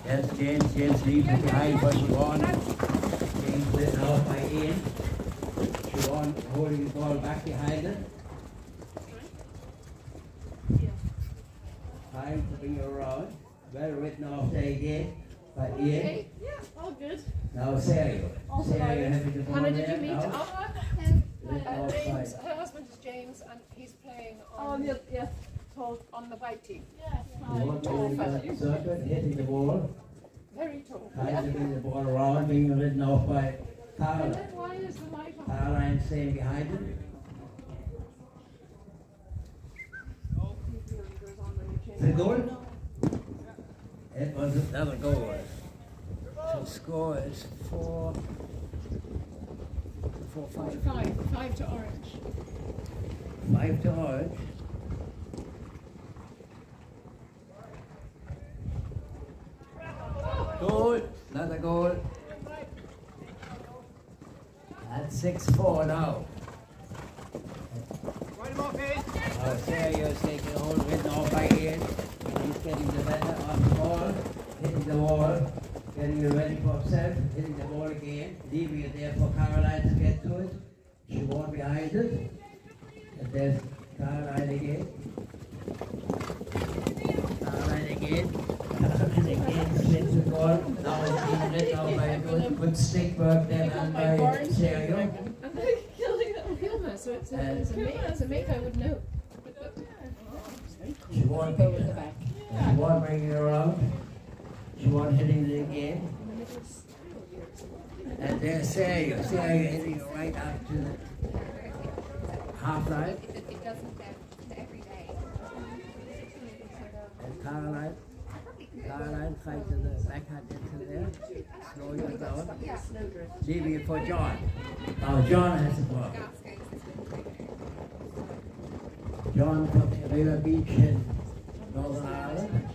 Yes, James leaves it behind for Siobhan. James lit off by Ian. Siobhan holding the ball back behind it. Time to bring it around. Well written off there again by Ian. Okay, yeah, all good. Now Sergio. Sergio having the ball Hannah, there. did you meet Now. James? Her husband is James, and he's playing on the white team. Circuit, hitting the ball. Very tall. Trying to bring the ball around, being ridden off by And Caroline. then why is the light on? Caroline staying behind him. The goal? It was another goal. The score is 4-5. 5 to Orange. 5 to Orange. Goal, another goal. That's 6-4 now. Sergio's taking a hold, written off by Ian. He's getting the letter on the ball, hitting the wall, getting it ready for himself, hitting the ball again, leaving it there for Caroline to get to it. She won behind it. And there's Caroline again. Caroline again. Caroline again slips the ball. Now it's being written off by a good stick work there done by Sergio. And they're killing that Hilma, so it's a make I would know. She won bringing it back. She won bringing it around. She won hitting it again. And there's Sergio. Sergio hitting it right up to the half line. It doesn't go every day. And Caroline fights to the backhand into there. Slowing it down. Leaving it for John. Now John has the ball. John from River Beach in Northern Ireland.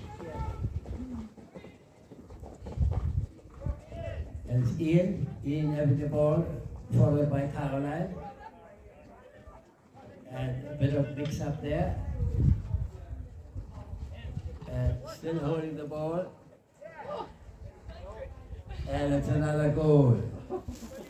And it's Ian having the ball, followed by Caroline. And a bit of mix up there. And still holding the ball. And it's another goal.